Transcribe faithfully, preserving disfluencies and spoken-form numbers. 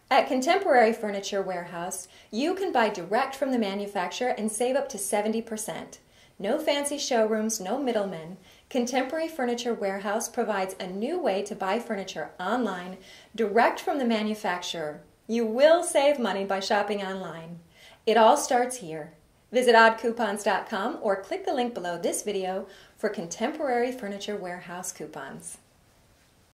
At Contemporary Furniture Warehouse, you can buy direct from the manufacturer and save up to seventy percent. No fancy showrooms, no middlemen. Contemporary Furniture Warehouse provides a new way to buy furniture online, direct from the manufacturer. You will save money by shopping online. It all starts here. Visit odd coupons dot com or click the link below this video for Contemporary Furniture Warehouse coupons.